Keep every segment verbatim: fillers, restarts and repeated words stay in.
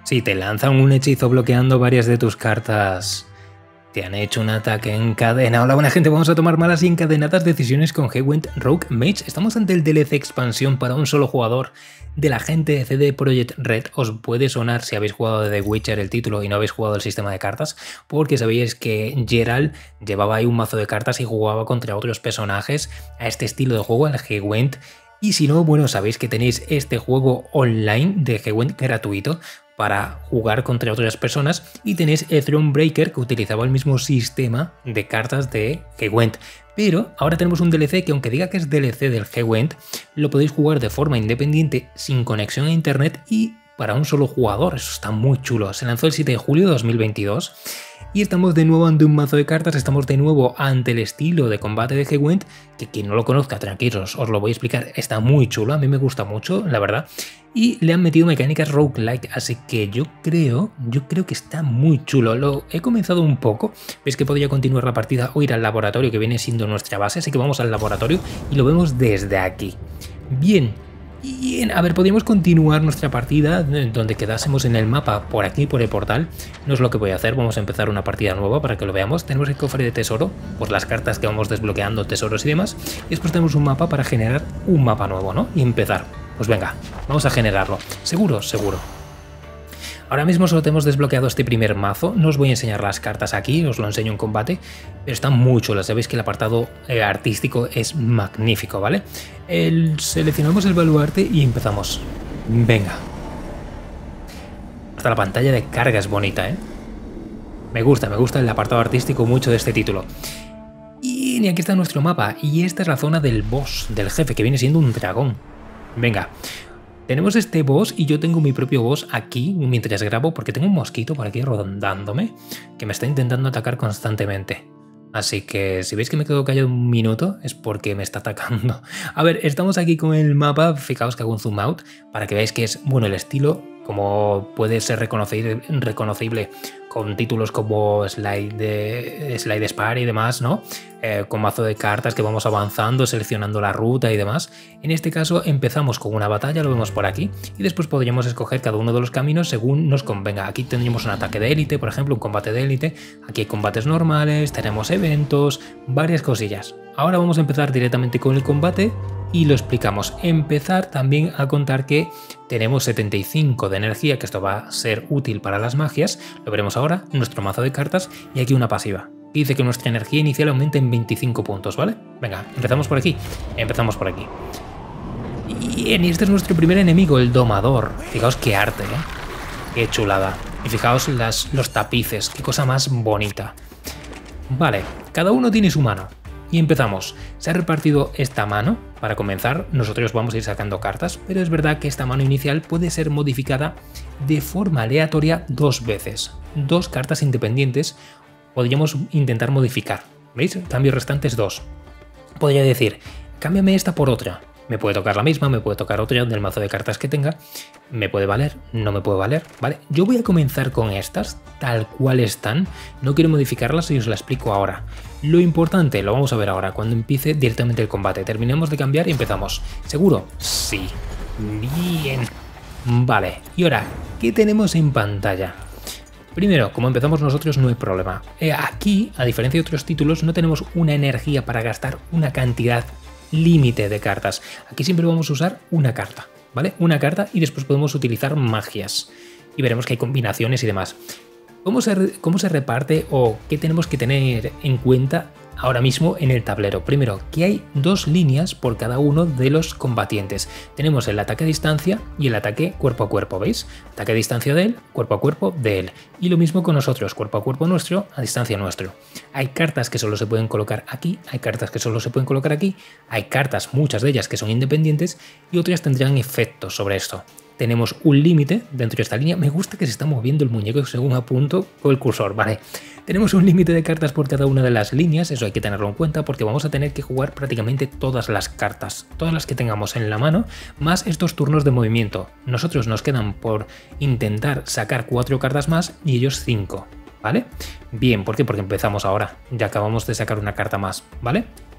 Si te lanzan un hechizo bloqueando varias de tus cartas, te han hecho un ataque en cadena. Hola buena gente, vamos a tomar malas y encadenadas decisiones con G-Went Rogue Mage. Estamos ante el D L C expansión para un solo jugador de la gente de C D Projekt Red. Os puede sonar si habéis jugado de The Witcher el título y no habéis jugado el sistema de cartas, porque sabéis que Geralt llevaba ahí un mazo de cartas y jugaba contra otros personajes a este estilo de juego, al G-Went. Y si no, bueno, sabéis que tenéis este juego online de G-Went gratuito para jugar contra otras personas, y tenéis el Thronebreaker, que utilizaba el mismo sistema de cartas de G-Went. Pero ahora tenemos un D L C que, aunque diga que es D L C del G-Went, lo podéis jugar de forma independiente, sin conexión a internet y para un solo jugador. Eso está muy chulo. Se lanzó el siete de julio de dos mil veintidós. Y estamos de nuevo ante un mazo de cartas, estamos de nuevo ante el estilo de combate de G-Went, que quien no lo conozca, tranquilos, os lo voy a explicar, está muy chulo, a mí me gusta mucho, la verdad. Y le han metido mecánicas roguelike, así que yo creo, yo creo que está muy chulo. Lo he comenzado un poco, veis que podría continuar la partida o ir al laboratorio, que viene siendo nuestra base, así que vamos al laboratorio y lo vemos desde aquí. Bien. Bien, a ver, podríamos continuar nuestra partida donde quedásemos en el mapa por aquí, por el portal. No es lo que voy a hacer, vamos a empezar una partida nueva para que lo veamos. Tenemos el cofre de tesoro, pues las cartas que vamos desbloqueando, tesoros y demás. Y después tenemos un mapa para generar un mapa nuevo, ¿no? Y empezar. Pues venga, vamos a generarlo. ¿Seguro? Seguro. Ahora mismo solo tenemos desbloqueado este primer mazo, no os voy a enseñar las cartas aquí, os lo enseño en combate, pero están muy chulas, sabéis que el apartado eh, artístico es magnífico, ¿vale? El, seleccionamos el baluarte y empezamos. Venga. Hasta la pantalla de carga es bonita, ¿eh? Me gusta, me gusta el apartado artístico mucho de este título. Y aquí está nuestro mapa, y esta es la zona del boss, del jefe, que viene siendo un dragón. Venga. Tenemos este boss y yo tengo mi propio boss aquí mientras grabo, porque tengo un mosquito por aquí rondándome que me está intentando atacar constantemente. Así que si veis que me quedo callado un minuto es porque me está atacando. A ver, estamos aquí con el mapa, fijaos que hago un zoom out para que veáis que es, bueno, el estilo, como puede ser reconocible, reconocible con títulos como Slide, de, Slide Spire y demás, ¿no? Eh, con mazo de cartas que vamos avanzando, seleccionando la ruta y demás. En este caso empezamos con una batalla, lo vemos por aquí, y después podríamos escoger cada uno de los caminos según nos convenga. Aquí tendríamos un ataque de élite, por ejemplo, un combate de élite. Aquí hay combates normales, tenemos eventos, varias cosillas. Ahora vamos a empezar directamente con el combate y lo explicamos. Empezar también a contar que tenemos setenta y cinco de energía, que esto va a ser útil para las magias, lo veremos ahora, nuestro mazo de cartas, y aquí una pasiva. Dice que nuestra energía inicial aumenta en veinticinco puntos, ¿vale? Venga, empezamos por aquí, empezamos por aquí. Y este es nuestro primer enemigo, el domador. Fijaos qué arte, ¿eh? Qué chulada. Y fijaos las, los tapices, qué cosa más bonita. Vale, cada uno tiene su mano. Y empezamos. Se ha repartido esta mano. Para comenzar, nosotros vamos a ir sacando cartas, pero es verdad que esta mano inicial puede ser modificada de forma aleatoria dos veces. Dos cartas independientes podríamos intentar modificar. ¿Veis? Cambios restantes dos. Podría decir, cámbiame esta por otra. Me puede tocar la misma, me puede tocar otra del mazo de cartas que tenga. Me puede valer, no me puede valer, ¿vale? Yo voy a comenzar con estas, tal cual están. No quiero modificarlas y os la explico ahora. Lo importante lo vamos a ver ahora, cuando empiece directamente el combate. Terminemos de cambiar y empezamos. ¿Seguro? Sí. Bien. Vale, y ahora, ¿qué tenemos en pantalla? Primero, como empezamos nosotros no hay problema. Eh, aquí, a diferencia de otros títulos, no tenemos una energía para gastar una cantidad límite de cartas. Aquí siempre vamos a usar una carta, ¿vale? Una carta y después podemos utilizar magias. Y veremos que hay combinaciones y demás. ¿Cómo se, cómo se reparte o qué tenemos que tener en cuenta ahora mismo en el tablero? Primero, que hay dos líneas por cada uno de los combatientes. Tenemos el ataque a distancia y el ataque cuerpo a cuerpo, ¿veis? Ataque a distancia de él, cuerpo a cuerpo de él. Y lo mismo con nosotros, cuerpo a cuerpo nuestro, a distancia nuestro. Hay cartas que solo se pueden colocar aquí, hay cartas que solo se pueden colocar aquí, hay cartas, muchas de ellas que son independientes y otras tendrán efectos sobre esto. Tenemos un límite dentro de esta línea. Me gusta que se está moviendo el muñeco según apunto con el cursor, ¿vale? Tenemos un límite de cartas por cada una de las líneas, eso hay que tenerlo en cuenta porque vamos a tener que jugar prácticamente todas las cartas, todas las que tengamos en la mano, más estos turnos de movimiento. Nosotros nos quedan por intentar sacar cuatro cartas más y ellos cinco, ¿vale? Bien, ¿por qué? Porque empezamos ahora, ya acabamos de sacar una carta más, ¿vale?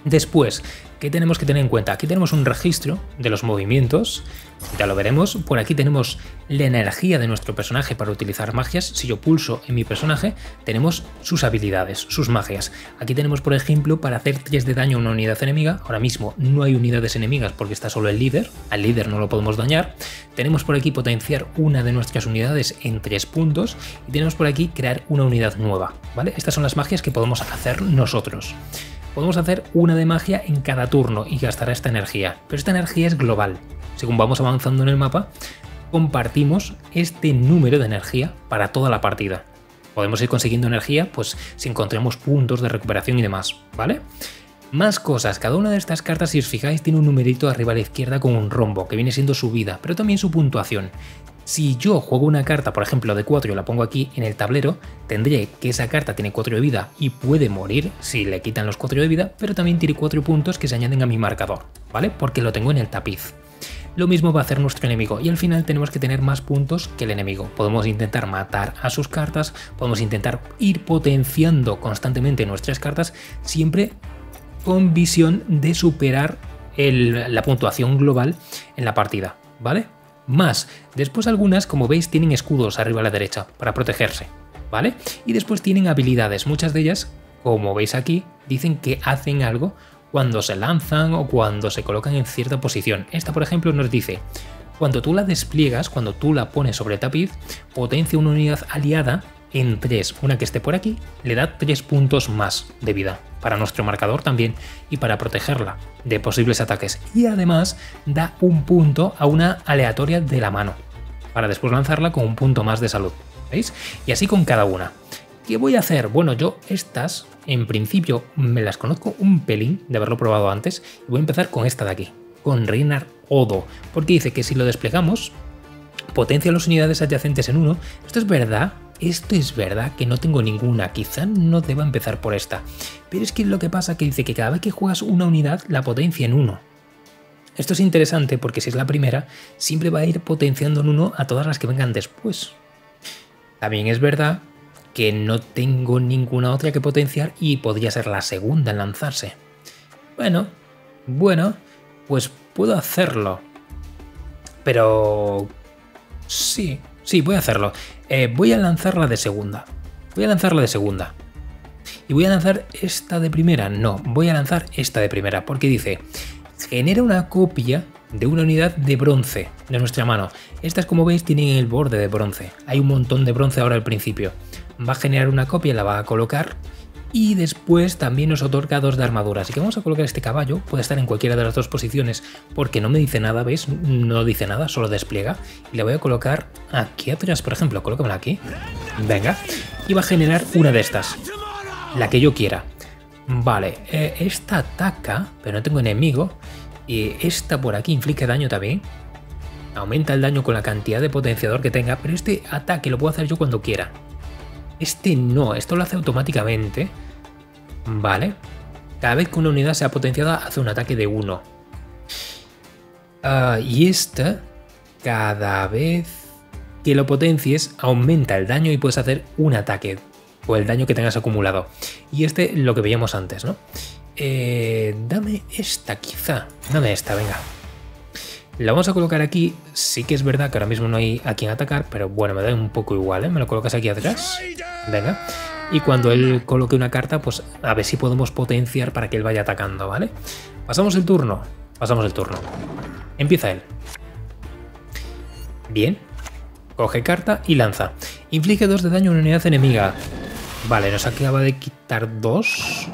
Después, ¿qué tenemos que tener en cuenta? Aquí tenemos un registro de los movimientos, ya lo veremos. Por aquí tenemos la energía de nuestro personaje para utilizar magias. Si yo pulso en mi personaje, tenemos sus habilidades, sus magias. Aquí tenemos, por ejemplo, para hacer tres de daño a una unidad enemiga. Ahora mismo no hay unidades enemigas porque está solo el líder. Al líder no lo podemos dañar. Tenemos por aquí potenciar una de nuestras unidades en tres puntos. Y tenemos por aquí crear una unidad nueva, ¿vale? Estas son las magias que podemos hacer nosotros. Podemos hacer una de magia en cada turno y gastará esta energía, pero esta energía es global. Según vamos avanzando en el mapa, compartimos este número de energía para toda la partida. Podemos ir consiguiendo energía pues si encontramos puntos de recuperación y demás, ¿vale? Más cosas, cada una de estas cartas, si os fijáis, tiene un numerito arriba a la izquierda con un rombo, que viene siendo su vida, pero también su puntuación. Si yo juego una carta, por ejemplo, de cuatro y la pongo aquí en el tablero, tendré que esa carta tiene cuatro de vida y puede morir si le quitan los cuatro de vida, pero también tiene cuatro puntos que se añaden a mi marcador, ¿vale? Porque lo tengo en el tapiz. Lo mismo va a hacer nuestro enemigo y al final tenemos que tener más puntos que el enemigo. Podemos intentar matar a sus cartas, podemos intentar ir potenciando constantemente nuestras cartas, siempre con visión de superar el, la puntuación global en la partida, ¿vale? Más, después algunas, como veis, tienen escudos arriba a la derecha para protegerse, ¿vale? Y después tienen habilidades, muchas de ellas, como veis aquí, dicen que hacen algo cuando se lanzan o cuando se colocan en cierta posición. Esta, por ejemplo, nos dice, cuando tú la despliegas, cuando tú la pones sobre el tapiz, potencia una unidad aliada en tres, una que esté por aquí, le da tres puntos más de vida para nuestro marcador también y para protegerla de posibles ataques. Y además da un punto a una aleatoria de la mano para después lanzarla con un punto más de salud, ¿veis? Y así con cada una. ¿Qué voy a hacer? Bueno, yo estas en principio me las conozco un pelín de haberlo probado antes y voy a empezar con esta de aquí, con Reinar Odo, porque dice que si lo desplegamos potencia las unidades adyacentes en uno. Esto es verdad. Esto es verdad que no tengo ninguna, quizá no deba empezar por esta, pero es que lo que pasa que dice que cada vez que juegas una unidad la potencia en uno. Esto es interesante porque si es la primera, siempre va a ir potenciando en uno a todas las que vengan después. También es verdad que no tengo ninguna otra que potenciar y podría ser la segunda en lanzarse. Bueno, bueno, pues puedo hacerlo, pero sí, sí, voy a hacerlo. Eh, voy a lanzarla de segunda. Voy a lanzarla de segunda. ¿Y voy a lanzar esta de primera? No, voy a lanzar esta de primera, porque dice, genera una copia de una unidad de bronce de nuestra mano. Estas, como veis, tienen el borde de bronce. Hay un montón de bronce ahora al principio. Va a generar una copia, la va a colocar y después también nos otorga dos de armadura. Así que vamos a colocar este caballo, puede estar en cualquiera de las dos posiciones porque no me dice nada, ¿veis? No dice nada, solo despliega. Y le voy a colocar aquí atrás, por ejemplo, colócamela aquí. Venga. Y va a generar una de estas, la que yo quiera. Vale, eh, esta ataca, pero no tengo enemigo. Y esta por aquí inflige daño también. Aumenta el daño con la cantidad de potenciador que tenga, pero este ataque lo puedo hacer yo cuando quiera. Este no, esto lo hace automáticamente. Vale. Cada vez que una unidad sea potenciada hace un ataque de uno. Uh, y esta, cada vez que lo potencies, aumenta el daño y puedes hacer un ataque. O el daño que tengas acumulado. Y este, lo que veíamos antes, ¿no? Eh, dame esta quizá. Dame esta, venga. La vamos a colocar aquí. Sí que es verdad que ahora mismo no hay a quien atacar, pero bueno, me da un poco igual, ¿eh? Me lo colocas aquí atrás. Venga. Y cuando él coloque una carta, pues a ver si podemos potenciar para que él vaya atacando, ¿vale? Pasamos el turno. Pasamos el turno. Empieza él. Bien. Coge carta y lanza. Inflige dos de daño a una unidad enemiga. Vale, nos acaba de quitar dos.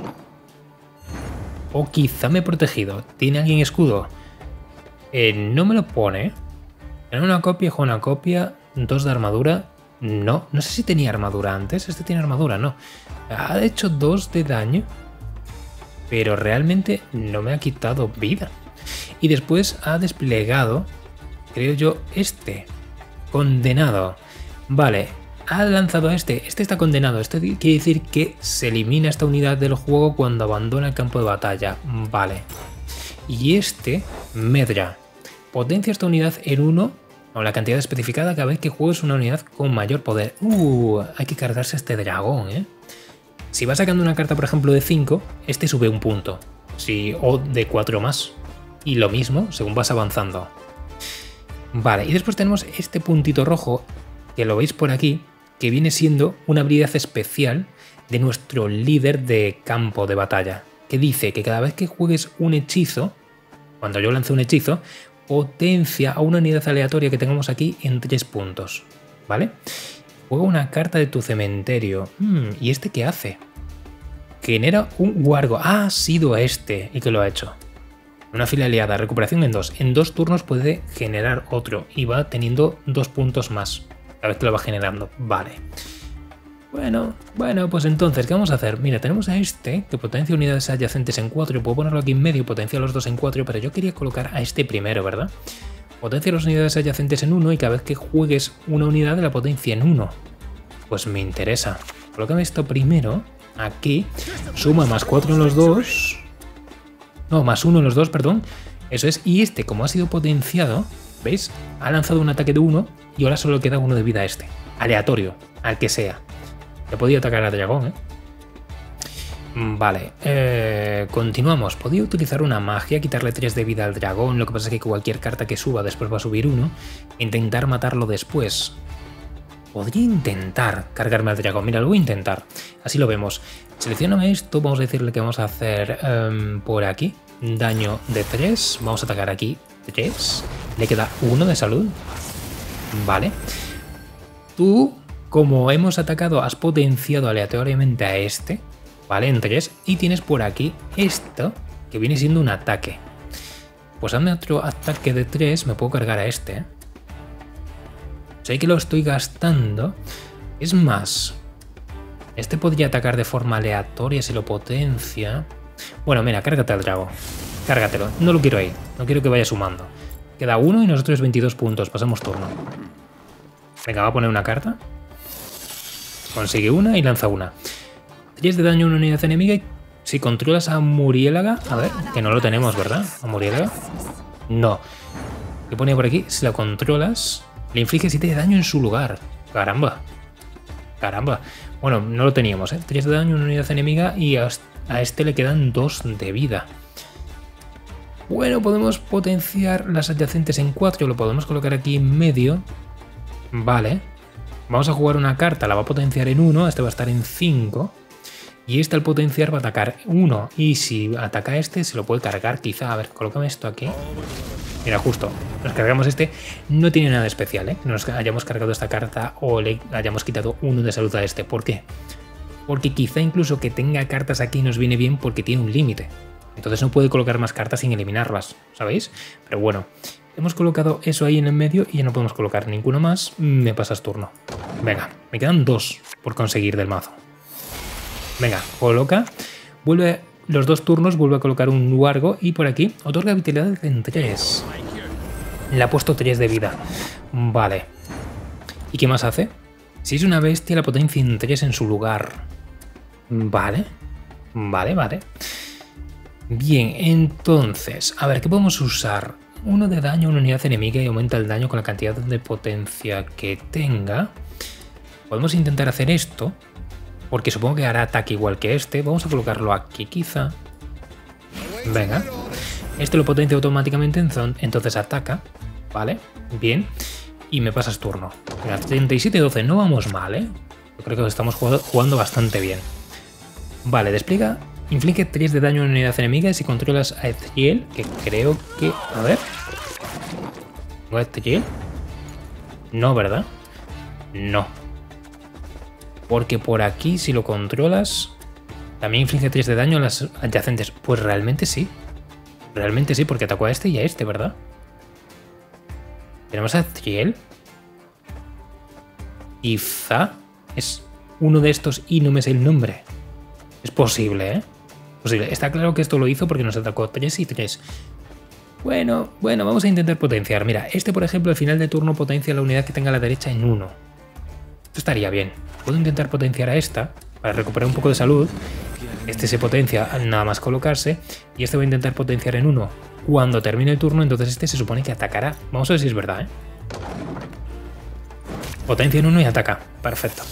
O quizá me he protegido. ¿Tiene alguien escudo? Eh, no me lo pone. En una copia, con una copia, dos de armadura. No, no sé si tenía armadura antes. Este tiene armadura, no. Ha hecho dos de daño, pero realmente no me ha quitado vida. Y después ha desplegado, creo yo, este. Condenado. Vale, ha lanzado a este. Este está condenado. Esto quiere decir que se elimina esta unidad del juego cuando abandona el campo de batalla. Vale. Y este, medra. Potencia esta unidad en uno, o la cantidad especificada cada vez que juegues una unidad con mayor poder. Uh, hay que cargarse este dragón, ¿eh? Si va sacando una carta, por ejemplo, de cinco, este sube un punto. Si, o de cuatro más. Y lo mismo según vas avanzando. Vale, y después tenemos este puntito rojo, que lo veis por aquí, que viene siendo una habilidad especial de nuestro líder de campo de batalla, que dice que cada vez que juegues un hechizo, cuando yo lance un hechizo, potencia a una unidad aleatoria que tengamos aquí en tres puntos, ¿vale? Juega una carta de tu cementerio. Hmm, ¿y este qué hace? Genera un wargo. Ah, ha sido este el que lo ha hecho. Una fila aliada, recuperación en dos. En dos turnos puede generar otro y va teniendo dos puntos más cada vez que lo va generando. Vale. Bueno, bueno, pues entonces, ¿qué vamos a hacer? Mira, tenemos a este que potencia unidades adyacentes en cuatro. Puedo ponerlo aquí en medio, potencia los dos en cuatro, pero yo quería colocar a este primero, ¿verdad? Potencia las unidades adyacentes en uno y cada vez que juegues una unidad de la potencia en uno. Pues me interesa. Colócame esto primero, aquí. Suma más cuatro en los dos. No, más uno en los dos, perdón. Eso es. Y este, como ha sido potenciado, ¿veis? Ha lanzado un ataque de uno y ahora solo queda uno de vida a este. Aleatorio, al que sea. Le podía atacar al dragón, ¿eh? Vale, eh, continuamos. Podía utilizar una magia, quitarle tres de vida al dragón. Lo que pasa es que cualquier carta que suba después va a subir uno. Intentar matarlo después. Podría intentar cargarme al dragón. Mira, lo voy a intentar. Así lo vemos. Seleccioname esto. Vamos a decirle que vamos a hacer um, por aquí. Daño de tres. Vamos a atacar aquí tres. Le queda uno de salud. Vale. Tú, como hemos atacado, has potenciado aleatoriamente a este. Vale, en tres. Y tienes por aquí esto, que viene siendo un ataque. Pues hazme otro ataque de tres. Me puedo cargar a este, ¿eh? Sé que lo estoy gastando. Es más, este podría atacar de forma aleatoria si lo potencia. Bueno, mira, cárgate al dragón. Cárgatelo. No lo quiero ahí. No quiero que vaya sumando. Queda uno y nosotros veintidós puntos. Pasamos turno. Venga, va a poner una carta. Consigue una y lanza una. tres de daño a una unidad enemiga y si controlas a Muriélaga... A ver, que no lo tenemos, ¿verdad? ¿A Muriélaga? No. ¿Qué ponía por aquí? Si la controlas... Le inflige siete de daño en su lugar. Caramba. Caramba. Bueno, no lo teníamos, ¿eh? tres de daño en una unidad enemiga y a este le quedan dos de vida. Bueno, podemos potenciar las adyacentes en cuatro. Lo podemos colocar aquí en medio. Vale. Vamos a jugar una carta. La va a potenciar en uno. Este va a estar en cinco. Y este al potenciar va a atacar uno. Y si ataca a este, se lo puede cargar quizá. A ver, colócame esto aquí. Mira, justo, nos cargamos este, no tiene nada especial, ¿eh? Nos hayamos cargado esta carta o le hayamos quitado uno de salud a este. ¿Por qué? Porque quizá incluso que tenga cartas aquí nos viene bien porque tiene un límite. Entonces no puede colocar más cartas sin eliminarlas, ¿sabéis? Pero bueno, hemos colocado eso ahí en el medio y ya no podemos colocar ninguno más. Me pasas turno. Venga, me quedan dos por conseguir del mazo. Venga, coloca, vuelve... Los dos turnos vuelve a colocar un wargo y por aquí otorga vitalidad en tres. Le ha puesto tres de vida. Vale. ¿Y qué más hace? Si es una bestia, la potencia en tres en su lugar. Vale. Vale, vale. Bien, entonces, a ver, ¿qué podemos usar? Uno de daño a una unidad enemiga y aumenta el daño con la cantidad de potencia que tenga. Podemos intentar hacer esto. Porque supongo que hará ataque igual que este. Vamos a colocarlo aquí quizá. Venga. Este lo potencia automáticamente, entonces ataca. Vale, bien. Y me pasas turno. Mira, treinta y siete doce, no vamos mal, ¿eh? Yo creo que estamos jugando bastante bien. Vale, despliega. Inflige tres de daño a una unidad enemiga si controlas a Ezreal, que creo que... A ver. ¿No a Ezreal? No, ¿verdad? No. Porque por aquí, si lo controlas, también inflige tres de daño a las adyacentes. Pues realmente sí. Realmente sí, porque atacó a este y a este, ¿verdad? Tenemos a Ezreal. Quizá es uno de estos y no me sé el nombre. Es posible, ¿eh? Posible. Está claro que esto lo hizo porque nos atacó tres y tres. Bueno, bueno, vamos a intentar potenciar. Mira, este, por ejemplo, al final de turno potencia la unidad que tenga a la derecha en uno. Esto estaría bien. Puedo intentar potenciar a esta para recuperar un poco de salud. Este se potencia al nada más colocarse. Y este voy a intentar potenciar en uno. Cuando termine el turno, entonces este se supone que atacará. Vamos a ver si es verdad, ¿eh? Potencia en uno y ataca. Perfecto.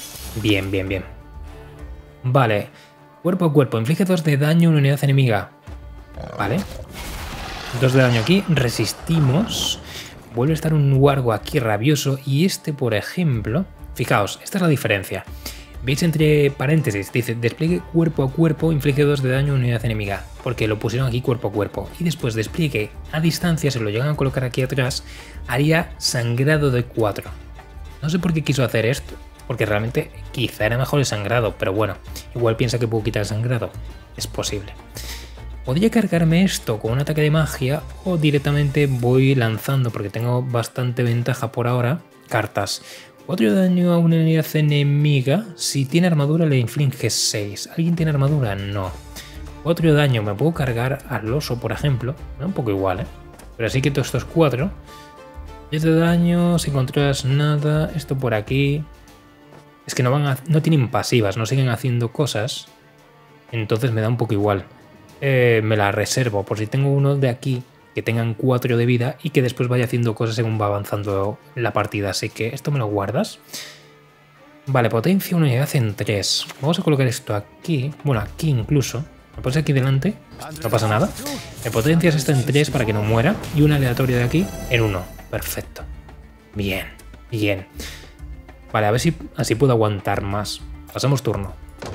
Bien, bien, bien. Vale. Cuerpo a cuerpo. Inflige dos de daño a una unidad enemiga. Vale. dos de daño aquí. Resistimos. Vuelve a estar un Wargo aquí rabioso. Y este, por ejemplo... Fijaos, esta es la diferencia. Veis entre paréntesis, dice despliegue cuerpo a cuerpo, inflige dos de daño a unidad enemiga, porque lo pusieron aquí cuerpo a cuerpo. Y después despliegue a distancia, se lo llegan a colocar aquí atrás, haría sangrado de cuatro. No sé por qué quiso hacer esto, porque realmente quizá era mejor el sangrado, pero bueno, igual piensa que puedo quitar el sangrado. Es posible. Podría cargarme esto con un ataque de magia o directamente voy lanzando, porque tengo bastante ventaja por ahora, cartas. cuatro de daño a una unidad enemiga. Si tiene armadura le inflige seis. ¿Alguien tiene armadura? No. cuatro de daño. Me puedo cargar al oso, por ejemplo. Me da un poco igual, ¿eh? Pero así que todos estos cuatro. diez de daño. Si controlas nada. Esto por aquí. Es que no, van a, no tienen pasivas. No siguen haciendo cosas. Entonces me da un poco igual. Eh, me la reservo por si tengo uno de aquí que tengan cuatro de vida y que después vaya haciendo cosas según va avanzando la partida. Así que esto me lo guardas. Vale, potencia una unidad en tres. Vamos a colocar esto aquí. Bueno, aquí incluso. Lo pones aquí delante. No pasa nada. Me potencias esto en tres para que no muera. Y una aleatoria de aquí en uno. Perfecto. Bien, bien. Vale, a ver si así puedo aguantar más. Pasamos turno.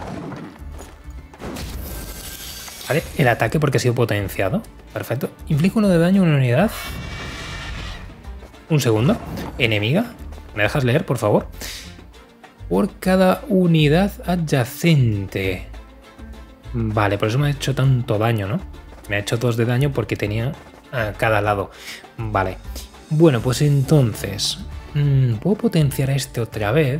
Vale, el ataque porque ha sido potenciado. Perfecto. Inflige uno de daño a una unidad. Un segundo. Enemiga. ¿Me dejas leer, por favor? Por cada unidad adyacente. Vale, por eso me ha hecho tanto daño, ¿no? Me ha hecho dos de daño porque tenía a cada lado. Vale. Bueno, pues entonces... Mmm, ¿puedo potenciar a este otra vez?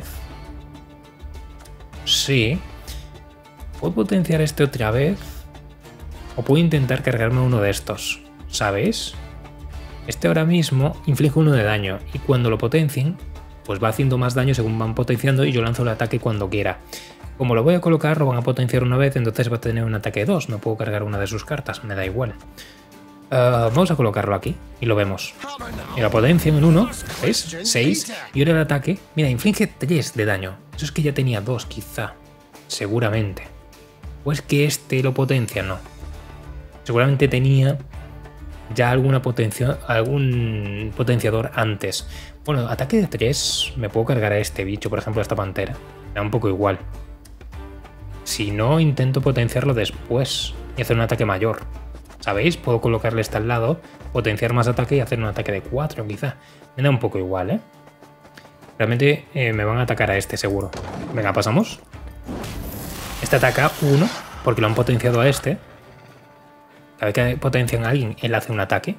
Sí. ¿Puedo potenciar a este otra vez? O puedo intentar cargarme uno de estos, ¿sabéis? Este ahora mismo inflige uno de daño y cuando lo potencien, pues va haciendo más daño según van potenciando y yo lanzo el ataque cuando quiera. Como lo voy a colocar, lo van a potenciar una vez, entonces va a tener un ataque de dos, no puedo cargar una de sus cartas, me da igual. Uh, vamos a colocarlo aquí y lo vemos. Y la potencia en uno, ¿veis? seis. Y ahora el ataque, mira, inflige tres de daño. Eso es que ya tenía dos, quizá. Seguramente. O es que este lo potencia, no. Seguramente tenía ya alguna potencia, algún potenciador antes. Bueno, ataque de tres, me puedo cargar a este bicho, por ejemplo, a esta pantera. Me da un poco igual. Si no, intento potenciarlo después y hacer un ataque mayor. ¿Sabéis? Puedo colocarle este al lado, potenciar más ataque y hacer un ataque de cuatro, quizá. Me da un poco igual, ¿eh? Realmente eh, me van a atacar a este, seguro. Venga, pasamos. Este ataca uno, porque lo han potenciado a este. Cada vez que potencian a alguien, él hace un ataque.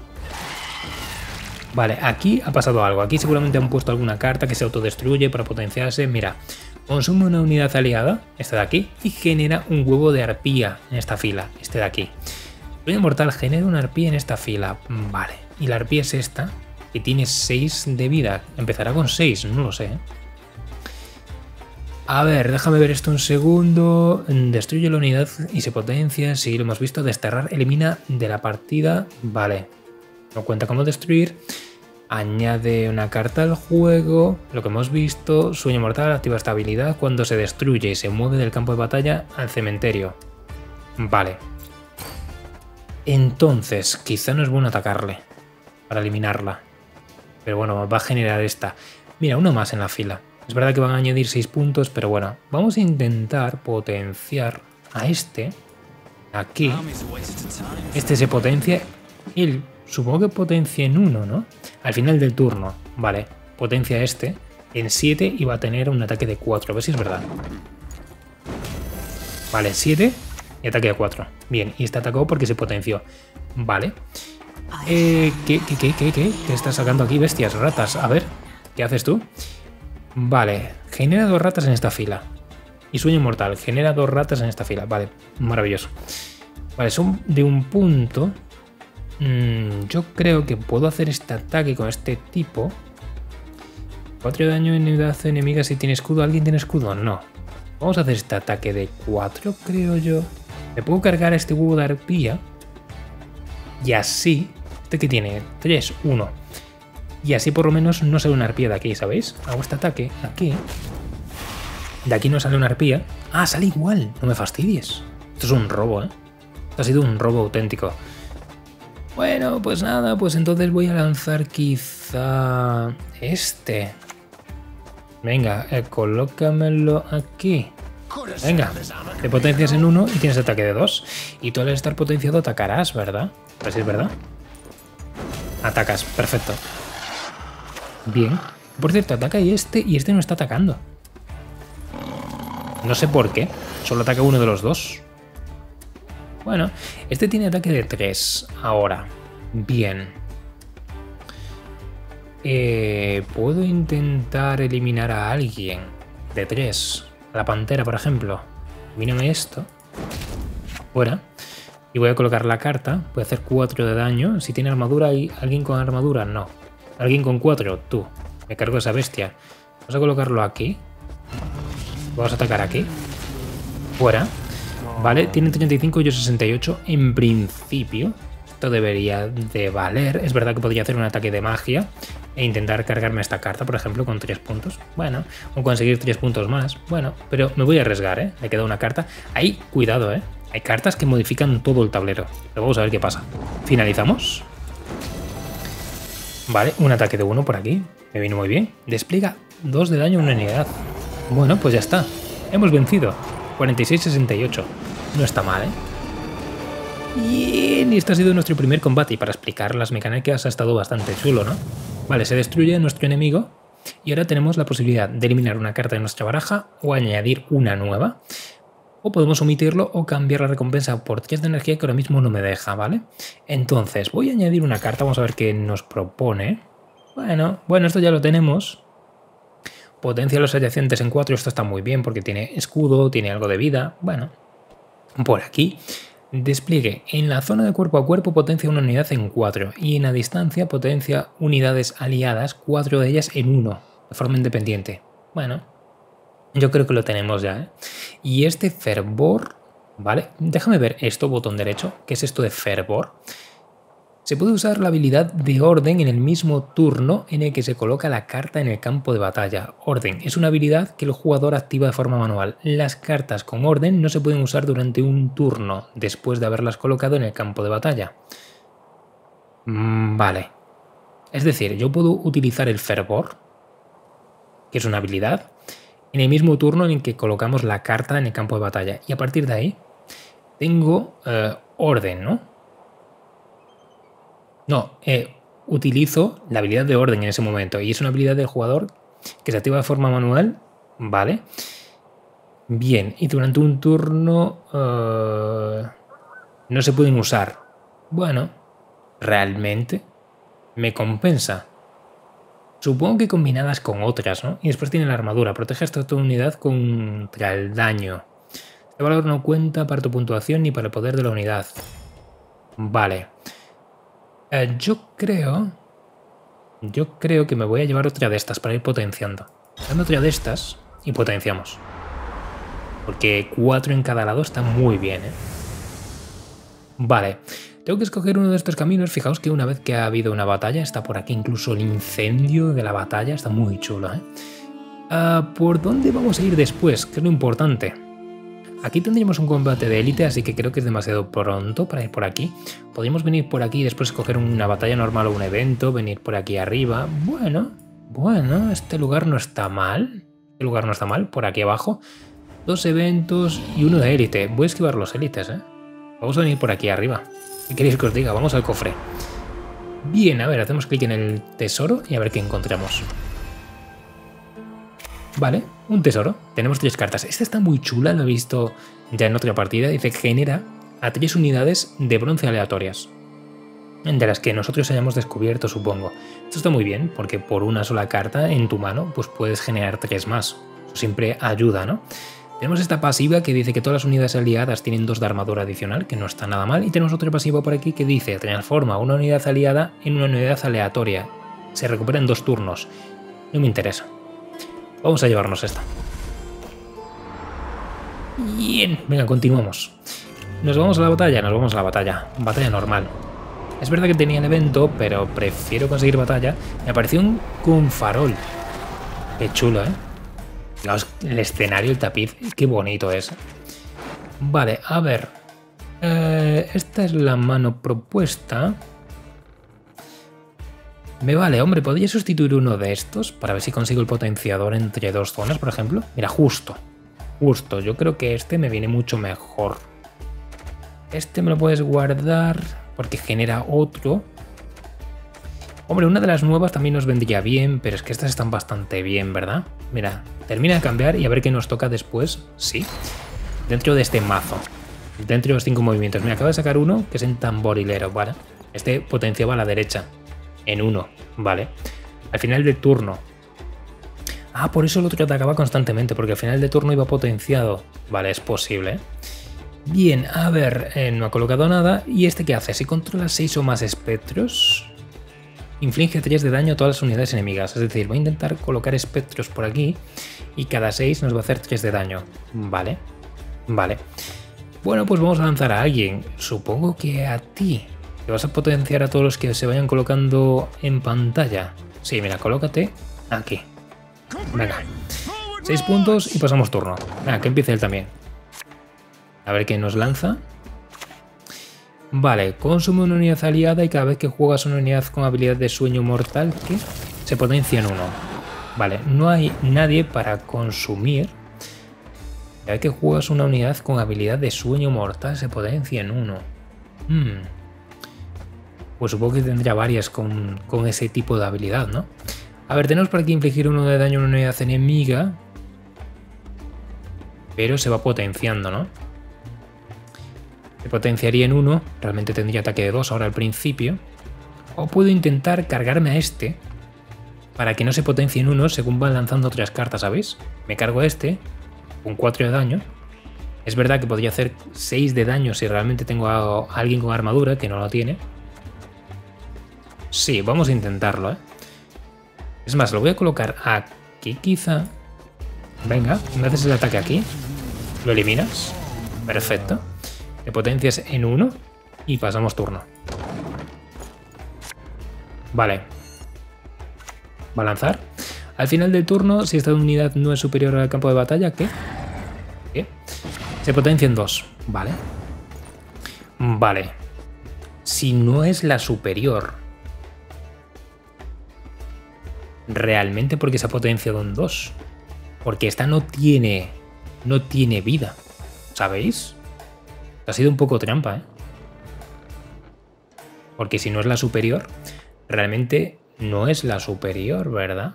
Vale, aquí ha pasado algo. Aquí seguramente han puesto alguna carta que se autodestruye para potenciarse. Mira, consume una unidad aliada, esta de aquí, y genera un huevo de arpía en esta fila, este de aquí. Ruina mortal genera una arpía en esta fila. Vale, y la arpía es esta, que tiene seis de vida. Empezará con seis, no lo sé, ¿eh? A ver, déjame ver esto un segundo. Destruye la unidad y se potencia. Sí, lo hemos visto. Desterrar, elimina de la partida. Vale. No cuenta como destruir. Añade una carta al juego. Lo que hemos visto. Sueño mortal activa esta habilidad cuando se destruye y se mueve del campo de batalla al cementerio. Vale. Entonces, quizá no es bueno atacarle para eliminarla. Pero bueno, va a generar esta. Mira, uno más en la fila. Es verdad que van a añadir seis puntos, pero bueno, vamos a intentar potenciar a este, aquí. Este se potencia, él supongo que potencia en uno, ¿no? Al final del turno, vale, potencia a este en siete y va a tener un ataque de cuatro, a ver si es verdad. Vale, siete y ataque de cuatro. Bien, y este atacó porque se potenció. Vale. Eh, ¿qué, qué, qué, qué, qué? ¿Qué estás sacando aquí, bestias, ratas? A ver, ¿qué haces tú? Vale, genera dos ratas en esta fila. Y sueño mortal, genera dos ratas en esta fila. Vale, maravilloso. Vale, son de un punto. Mm, yo creo que puedo hacer este ataque con este tipo. cuatro de daño en unidad enemiga si tiene escudo. ¿Alguien tiene escudo? No. Vamos a hacer este ataque de cuatro, creo yo. Me puedo cargar a este huevo de arpía. Y así, este que tiene tres, uno. Y así por lo menos no sale una arpía de aquí, ¿sabéis? Hago este ataque aquí. De aquí no sale una arpía. Ah, sale igual. No me fastidies. Esto es un robo, ¿eh? Ha sido un robo auténtico. Bueno, pues nada, pues entonces voy a lanzar quizá este. Venga, eh, colócamelo aquí. Venga, te potencias en uno y tienes ataque de dos. Y tú al estar potenciado atacarás, ¿verdad? Pues es verdad. Atacas, perfecto. Bien. Por cierto, ataca y este y este no está atacando. No sé por qué. Solo ataca uno de los dos. Bueno, este tiene ataque de tres ahora. Bien. Eh, Puedo intentar eliminar a alguien de tres. A la pantera, por ejemplo. Mírame esto. Fuera. Y voy a colocar la carta. Puede hacer cuatro de daño. Si tiene armadura, ¿hay alguien con armadura? No. Alguien con cuatro, tú. Me cargo esa bestia. Vamos a colocarlo aquí. Vamos a atacar aquí. Fuera. Vale, tiene treinta y cinco y yo sesenta y ocho. En principio, esto debería de valer. Es verdad que podría hacer un ataque de magia e intentar cargarme esta carta, por ejemplo, con tres puntos. Bueno, o conseguir tres puntos más. Bueno, pero me voy a arriesgar, ¿eh? Le queda una carta. Ahí, cuidado, ¿eh? Hay cartas que modifican todo el tablero. Pero vamos a ver qué pasa. Finalizamos. Vale, un ataque de uno por aquí. Me vino muy bien. Despliega dos de daño a una unidad. Bueno, pues ya está. Hemos vencido. cuarenta y seis a sesenta y ocho. No está mal, ¿eh? Bien, y este ha sido nuestro primer combate. Y para explicar las mecánicas ha estado bastante chulo, ¿no? Vale, se destruye nuestro enemigo. Y ahora tenemos la posibilidad de eliminar una carta de nuestra baraja o añadir una nueva. O podemos omitirlo o cambiar la recompensa por tres de energía que ahora mismo no me deja, ¿vale? Entonces, voy a añadir una carta. Vamos a ver qué nos propone. Bueno, bueno, esto ya lo tenemos. Potencia a los adyacentes en cuatro. Esto está muy bien porque tiene escudo, tiene algo de vida. Bueno, por aquí. Despliegue. En la zona de cuerpo a cuerpo potencia una unidad en cuatro. Y en la distancia potencia unidades aliadas, cuatro de ellas en uno, de forma independiente. Bueno, yo creo que lo tenemos ya, ¿eh? Y este fervor, ¿vale? Déjame ver esto, botón derecho. ¿Qué es esto de fervor? Se puede usar la habilidad de orden en el mismo turno en el que se coloca la carta en el campo de batalla. Orden es una habilidad que el jugador activa de forma manual. Las cartas con orden no se pueden usar durante un turno después de haberlas colocado en el campo de batalla. Mm, vale. Es decir, yo puedo utilizar el fervor, que es una habilidad, en el mismo turno en el que colocamos la carta en el campo de batalla. Y a partir de ahí tengo eh, orden, ¿no? No, eh, utilizo la habilidad de orden en ese momento y es una habilidad del jugador que se activa de forma manual, ¿vale? Bien, y durante un turno uh, no se pueden usar. Bueno, realmente me compensa. Supongo que combinadas con otras, ¿no? Y después tiene la armadura, protege esta unidad contra el daño. Este valor no cuenta para tu puntuación ni para el poder de la unidad. Vale. Uh, yo creo... Yo creo que me voy a llevar otra de estas para ir potenciando. Dame otra de estas y potenciamos. Porque cuatro en cada lado está muy bien, ¿eh? Vale. Tengo que escoger uno de estos caminos. Fijaos que una vez que ha habido una batalla, está por aquí incluso el incendio de la batalla. Está muy chulo, ¿eh? Uh, ¿Por dónde vamos a ir después? Que es lo importante. Aquí tendríamos un combate de élite, así que creo que es demasiado pronto para ir por aquí. Podríamos venir por aquí y después escoger una batalla normal o un evento, venir por aquí arriba. Bueno, bueno, este lugar no está mal. Este lugar no está mal, por aquí abajo. Dos eventos y uno de élite. Voy a esquivar los élites, ¿eh? Vamos a venir por aquí arriba. ¿Qué queréis que os diga? Vamos al cofre. Bien, a ver, hacemos clic en el tesoro y a ver qué encontramos. Vale, un tesoro. Tenemos tres cartas. Esta está muy chula, lo he visto ya en otra partida. Dice que genera a tres unidades de bronce aleatorias. De las que nosotros hayamos descubierto, supongo. Esto está muy bien, porque por una sola carta en tu mano, pues puedes generar tres más. Eso siempre ayuda, ¿no? Tenemos esta pasiva que dice que todas las unidades aliadas tienen dos de armadura adicional, que no está nada mal. Y tenemos otra pasiva por aquí que dice transforma una unidad aliada en una unidad aleatoria. Se recupera en dos turnos. No me interesa. Vamos a llevarnos esta. Bien, venga, continuamos. Nos vamos a la batalla, nos vamos a la batalla. Batalla normal. Es verdad que tenía el evento, pero prefiero conseguir batalla. Me apareció un con farol. Qué chulo, ¿eh? Fijaos el escenario, el tapiz, qué bonito es. Vale, a ver. Eh, esta es la mano propuesta. Me vale, hombre, ¿podría sustituir uno de estos para ver si consigo el potenciador entre dos zonas, por ejemplo? Mira, justo. Justo, yo creo que este me viene mucho mejor. Este me lo puedes guardar porque genera otro. Hombre, una de las nuevas también nos vendría bien, pero es que estas están bastante bien, ¿verdad? Mira, termina de cambiar y a ver qué nos toca después. Sí, dentro de este mazo. Dentro de los cinco movimientos. Mira, acaba de sacar uno que es en tamborilero, ¿vale? Este potenciaba a la derecha. En uno, ¿vale? Al final del turno. Ah, por eso el otro atacaba constantemente, porque al final de turno iba potenciado. Vale, es posible, ¿eh? Bien, a ver, eh, no ha colocado nada. ¿Y este qué hace? Si controla seis o más espectros, inflige tres de daño a todas las unidades enemigas. Es decir, voy a intentar colocar espectros por aquí y cada seis nos va a hacer tres de daño. Vale, vale. Bueno, pues vamos a lanzar a alguien. Supongo que a ti. ¿Te vas a potenciar a todos los que se vayan colocando en pantalla? Sí, mira, colócate aquí. Venga. seis puntos y pasamos turno. Venga, que empiece él también. A ver qué nos lanza. Vale, consume una unidad aliada y cada vez que juegas una unidad con habilidad de sueño mortal que se potencia en uno. Vale, no hay nadie para consumir. Cada vez que juegas una unidad con habilidad de sueño mortal se potencia en uno. Hmm. Pues supongo que tendría varias con, con ese tipo de habilidad, ¿no? A ver, tenemos por aquí infligir uno de daño a una unidad enemiga. Pero se va potenciando, ¿no? Se potenciaría en uno. Realmente tendría ataque de dos ahora al principio. O puedo intentar cargarme a este para que no se potencie en uno según van lanzando otras cartas, ¿sabéis? Me cargo a este con cuatro de daño. Es verdad que podría hacer seis de daño si realmente tengo a alguien con armadura, que no lo tiene. Sí, vamos a intentarlo, ¿eh? Es más, lo voy a colocar aquí quizá. Venga, me haces el ataque aquí. Lo eliminas. Perfecto. Te potencias en uno y pasamos turno. Vale. Va a lanzar. Al final del turno, si esta unidad no es superior al campo de batalla, ¿qué? ¿Qué? Se potencia en dos. Vale. Vale. Si no es la superior, realmente porque se ha potenciado en dos. Porque esta no tiene. No tiene vida. ¿Sabéis? Ha sido un poco trampa, ¿eh? Porque si no es la superior, realmente no es la superior, ¿verdad?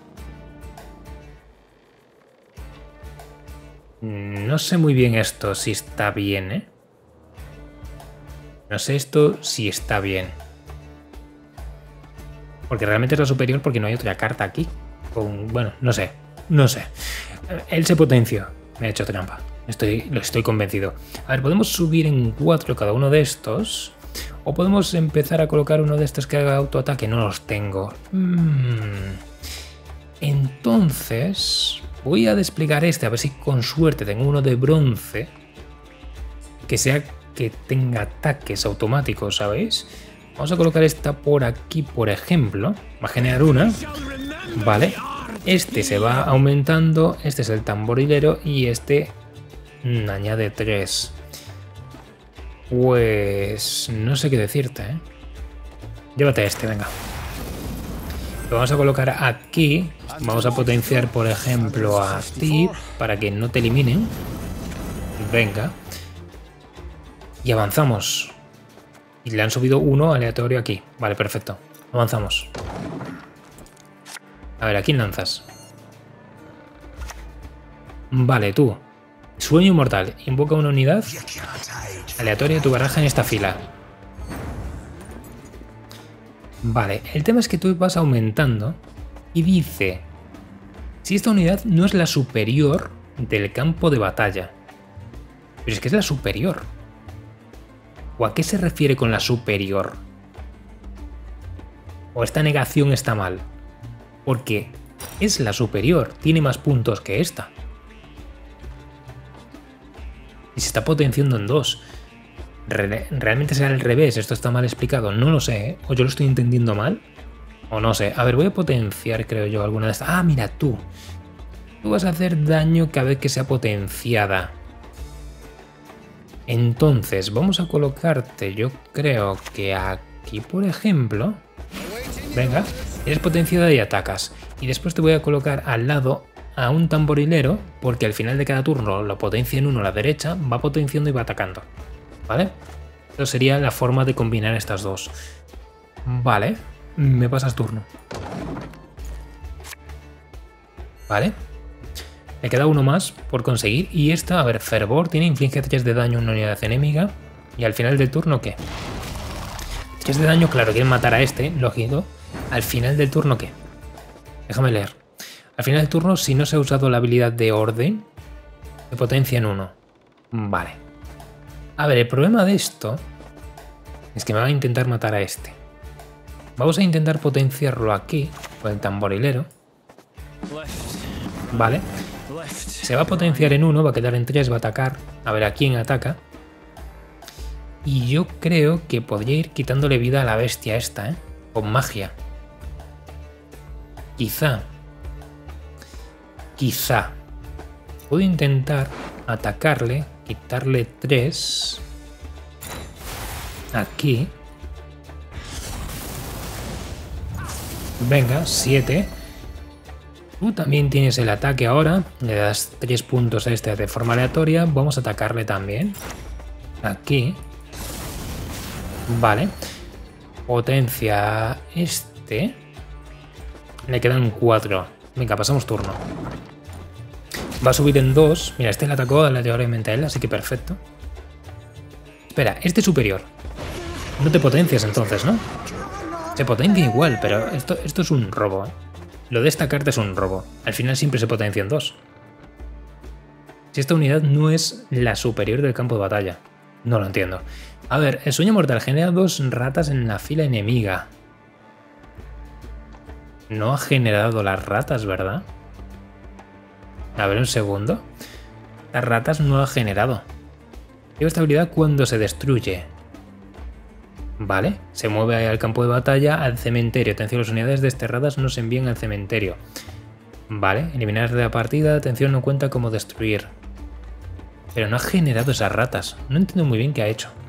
No sé muy bien esto si está bien, ¿eh? No sé esto si está bien. Porque realmente es la superior porque no hay otra carta aquí. Con, bueno, no sé. No sé. Él se potenció. Me ha hecho trampa. Estoy, lo estoy convencido. A ver, podemos subir en cuatro cada uno de estos. O podemos empezar a colocar uno de estos que haga autoataque. No los tengo. Hmm. Entonces, voy a desplegar este. A ver si con suerte tengo uno de bronce. Que sea que tenga ataques automáticos, ¿sabéis? Vamos a colocar esta por aquí, por ejemplo. Va a generar una. Vale. Este se va aumentando. Este es el tamborilero. Y este mmm, añade tres. Pues no sé qué decirte, ¿eh? Llévate este, venga. Lo vamos a colocar aquí. Vamos a potenciar, por ejemplo, a ti para que no te eliminen. Venga. Y avanzamos. Y le han subido uno aleatorio aquí. Vale, perfecto. Avanzamos. A ver, ¿a quién lanzas? Vale, tú. Sueño inmortal. Invoca una unidad aleatoria de tu baraja en esta fila. Vale, el tema es que tú vas aumentando y dice: si esta unidad no es la superior del campo de batalla. Pero es que es la superior. ¿O a qué se refiere con la superior? ¿O esta negación está mal? Porque es la superior, tiene más puntos que esta. Y se está potenciando en dos. Re- ¿Realmente será al revés? ¿Esto está mal explicado? No lo sé, ¿eh? ¿O yo lo estoy entendiendo mal? O no sé. A ver, voy a potenciar, creo yo, alguna de estas. Ah, mira, tú. Tú vas a hacer daño cada vez que sea potenciada. Entonces, vamos a colocarte, yo creo que aquí, por ejemplo. Venga, eres potenciada y atacas. Y después te voy a colocar al lado a un tamborilero, porque al final de cada turno lo potencia en uno a la derecha, va potenciando y va atacando. ¿Vale? Eso sería la forma de combinar estas dos. Vale, me pasas turno. Vale. Me queda uno más por conseguir. Y esta, a ver, Fervor tiene inflige tres de daño a una unidad enemiga. Y al final del turno, ¿qué? tres de daño, claro, quieren matar a este, lógico. Al final del turno, ¿qué? Déjame leer. Al final del turno, si no se ha usado la habilidad de orden, se potencia en uno. Vale. A ver, el problema de esto es que me va a intentar matar a este. Vamos a intentar potenciarlo aquí, con el tamborilero. Vale. Se va a potenciar en uno, va a quedar en tres, va a atacar. A ver a quién ataca. Y yo creo que podría ir quitándole vida a la bestia esta, ¿eh? Con magia. Quizá. Quizá. Puedo intentar atacarle, quitarle tres. Aquí. Venga, siete. Tú también tienes el ataque ahora. Le das tres puntos a este de forma aleatoria. Vamos a atacarle también. Aquí. Vale. Potencia este. Le quedan cuatro. Venga, pasamos turno. Va a subir en dos. Mira, este le atacó aleatoriamente a él, así que perfecto. Espera, este superior. No te potencias entonces, ¿no? Se potencia igual, pero esto, esto es un robo, ¿eh? Lo de esta carta es un robo. Al final siempre se potencia en dos. Si esta unidad no es la superior del campo de batalla. No lo entiendo. A ver, el sueño mortal genera dos ratas en la fila enemiga. No ha generado las ratas, ¿verdad? A ver, un segundo. Las ratas no lo ha generado. Lleva esta habilidad cuando se destruye. Vale, se mueve al campo de batalla, al cementerio. Atención, las unidades desterradas no se envían al cementerio. Vale, eliminar de la partida. Atención, no cuenta como destruir. Pero no ha generado esas ratas. No entiendo muy bien qué ha hecho.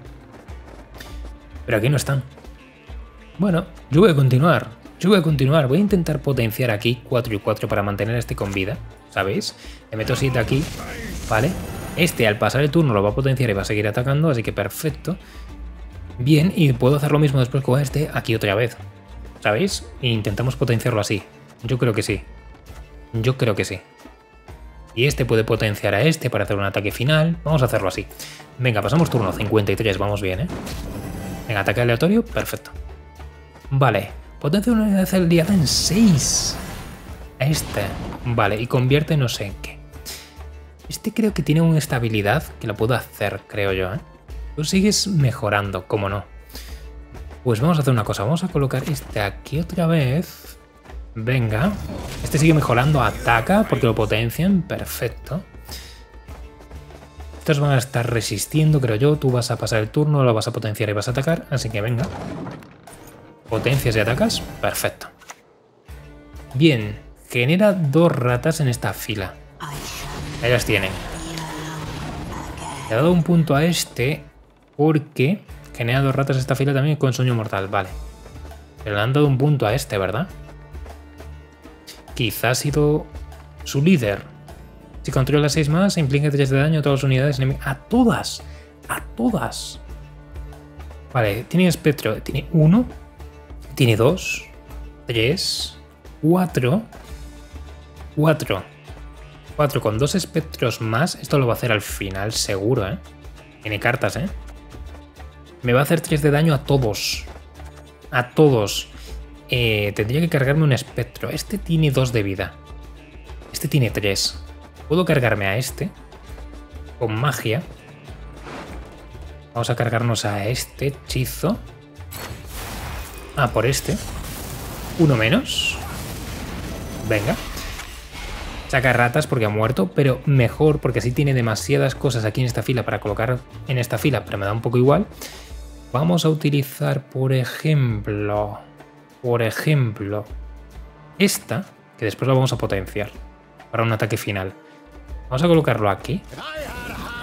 Pero aquí no están. Bueno, yo voy a continuar. Yo voy a continuar. Voy a intentar potenciar aquí cuatro y cuatro para mantener a este con vida. ¿Sabéis? Le meto siete aquí. Vale. Este al pasar el turno lo va a potenciar y va a seguir atacando. Así que perfecto. Bien, y puedo hacer lo mismo después con este aquí otra vez. ¿Sabéis? E intentamos potenciarlo así. Yo creo que sí. Yo creo que sí. Y este puede potenciar a este para hacer un ataque final. Vamos a hacerlo así. Venga, pasamos turno cincuenta y tres. Vamos bien, ¿eh? Venga, ataque aleatorio. Perfecto. Vale. Potencia una unidad aliada en seis. A este. Vale, y convierte no sé en qué. Este creo que tiene una estabilidad que lo puedo hacer, creo yo, ¿eh? Tú sigues mejorando, cómo no. Pues vamos a hacer una cosa. Vamos a colocar este aquí otra vez. Venga. Este sigue mejorando. Ataca porque lo potencian. Perfecto. Estos van a estar resistiendo, creo yo. Tú vas a pasar el turno, lo vas a potenciar y vas a atacar. Así que venga. Potencias y atacas. Perfecto. Bien. Genera dos ratas en esta fila. Ahí las tienen. Le he dado un punto a este porque genera dos ratas esta fila también con sueño mortal. Vale. Le han dado un punto a este, ¿verdad? Quizá ha sido su líder. Si controla seis más, implica tres de daño a todas las unidades enemigas. ¡A todas! ¡A todas! Vale, tiene espectro. Tiene uno. Tiene dos. Tres. Cuatro. Cuatro. Cuatro. Con dos espectros más. Esto lo va a hacer al final, seguro, ¿eh? Tiene cartas, ¿eh? Me va a hacer tres de daño a todos. A todos. Eh, tendría que cargarme un espectro. Este tiene dos de vida. Este tiene tres. Puedo cargarme a este. Con magia. Vamos a cargarnos a este hechizo. Ah, por este. Uno menos. Venga. Saca ratas porque ha muerto, pero mejor porque así tiene demasiadas cosas aquí en esta fila para colocar en esta fila, pero me da un poco igual. Vamos a utilizar, por ejemplo, por ejemplo, esta, que después la vamos a potenciar para un ataque final. Vamos a colocarlo aquí.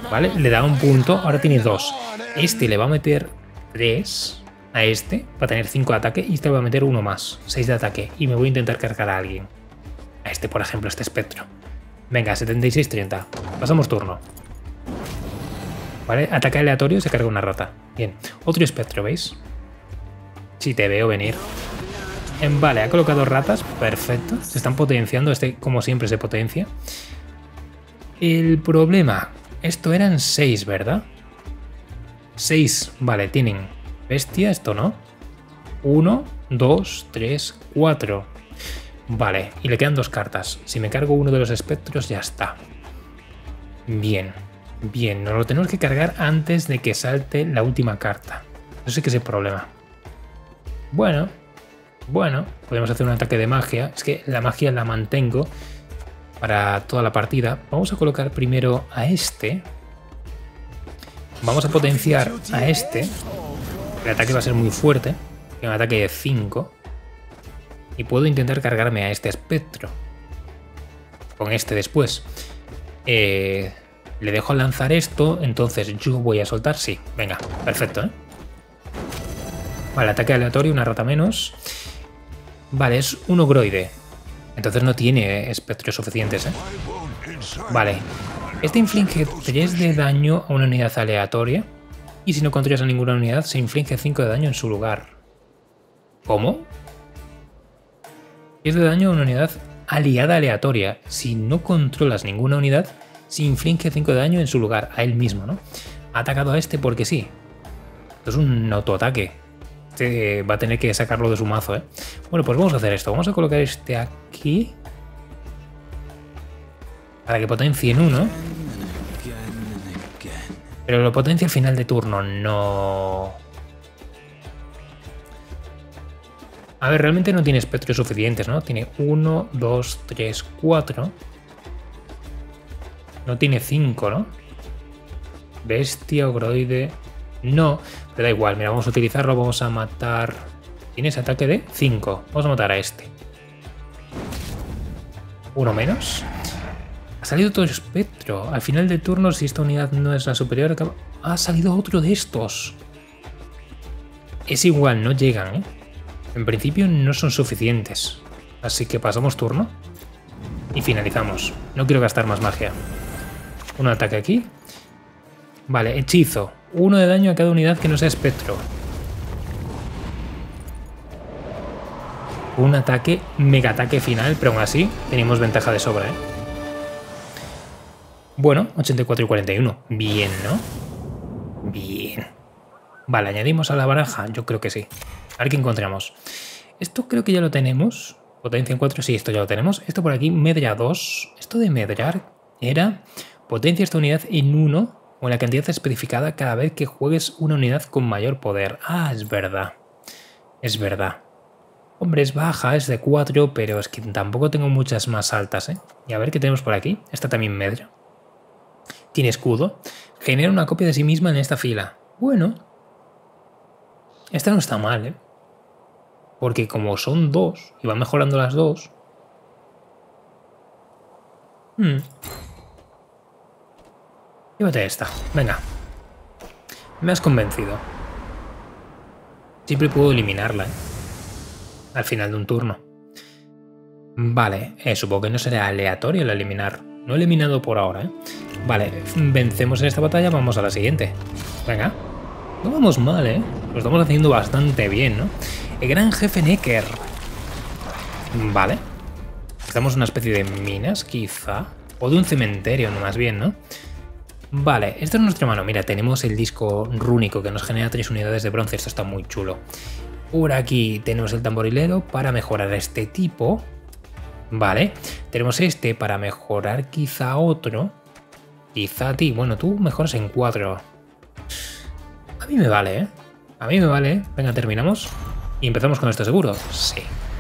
¿Vale? Le da un punto, ahora tiene dos. Este le va a meter tres a este, va a tener cinco de ataque, y este le va a meter uno más, seis de ataque. Y me voy a intentar cargar a alguien. A este, por ejemplo, este espectro. Venga, setenta y seis treinta. Pasamos turno. ¿Vale? Ataque aleatorio, se carga una rata. Bien. Otro espectro, ¿veis? Sí, te veo venir. En, vale, ha colocado ratas. Perfecto. Se están potenciando. Este, como siempre, se potencia. El problema... Esto eran seis, ¿verdad? seis. Vale, tienen bestia. Esto no. uno, dos, tres, cuatro. Vale, y le quedan dos cartas. Si me cargo uno de los espectros, ya está. Bien. Bien, nos lo tenemos que cargar antes de que salte la última carta. Eso sí que es el problema. Bueno, bueno, podemos hacer un ataque de magia. Es que la magia la mantengo para toda la partida. Vamos a colocar primero a este. Vamos a potenciar a este. El ataque va a ser muy fuerte. Un ataque de cinco. Y puedo intentar cargarme a este espectro. Con este después. Eh... Le dejo lanzar esto, entonces yo voy a soltar, sí. Venga, perfecto, ¿eh? Vale, ataque aleatorio, una rata menos. Vale, es un ogroide. Entonces no tiene espectros suficientes, ¿eh? Vale. Este inflige tres de daño a una unidad aleatoria. Y si no controlas a ninguna unidad, se inflige cinco de daño en su lugar. ¿Cómo? diez de daño a una unidad aliada aleatoria. Si no controlas ninguna unidad... Si inflige cinco de daño en su lugar, a él mismo, ¿no? Ha atacado a este porque sí. Esto es un autoataque. Este va a tener que sacarlo de su mazo, ¿eh? Bueno, pues vamos a hacer esto. Vamos a colocar este aquí. Para que potencie en uno. Pero lo potencia al final de turno, no... A ver, realmente no tiene espectros suficientes, ¿no? Tiene uno, dos, tres, cuatro... No tiene cinco, ¿no? Bestia, ogroide... No, pero da igual. Mira, vamos a utilizarlo. Vamos a matar... Tienes ataque de cinco. Vamos a matar a este. Uno menos. Ha salido otro espectro. Al final del turno, si esta unidad no es la superior... Ha salido otro de estos. Es igual, no llegan, ¿eh? En principio no son suficientes. Así que pasamos turno. Y finalizamos. No quiero gastar más magia. Un ataque aquí. Vale, hechizo. Uno de daño a cada unidad que no sea espectro. Un ataque, mega ataque final, pero aún así tenemos ventaja de sobra, ¿eh? Bueno, ochenta y cuatro y cuarenta y uno. Bien, ¿no? Bien. Vale, ¿añadimos a la baraja? Yo creo que sí. A ver qué encontramos. Esto creo que ya lo tenemos. Potencia en cuatro, sí, esto ya lo tenemos. Esto por aquí, medra dos. Esto de medrar era... Potencia esta unidad en uno o en la cantidad especificada cada vez que juegues una unidad con mayor poder. Ah, es verdad. Es verdad. Hombre, es baja, es de cuatro, pero es que tampoco tengo muchas más altas, ¿eh? Y a ver qué tenemos por aquí. Esta también medra. Tiene escudo. Genera una copia de sí misma en esta fila. Bueno. Esta no está mal, ¿eh? Porque como son dos y van mejorando las dos... Hmm... Llévate esta, venga. Me has convencido. Siempre puedo eliminarla, ¿eh? Al final de un turno. Vale, eh, supongo que no será aleatorio el eliminar. No he eliminado por ahora, ¿eh? Vale, vencemos en esta batalla, vamos a la siguiente. Venga. No vamos mal, ¿eh? Lo estamos haciendo bastante bien, ¿no? El gran jefe Necker. Vale. Estamos en una especie de minas, quizá. O de un cementerio, no, más bien, ¿no? Vale, esto es nuestra mano. Mira, tenemos el disco rúnico que nos genera tres unidades de bronce. Esto está muy chulo. Por aquí tenemos el tamborilero para mejorar este tipo. Vale. Tenemos este para mejorar quizá otro. Quizá a ti. Bueno, tú mejoras en cuatro. A mí me vale, ¿eh? A mí me vale, ¿eh? Venga, terminamos. Y empezamos con esto seguro. Sí.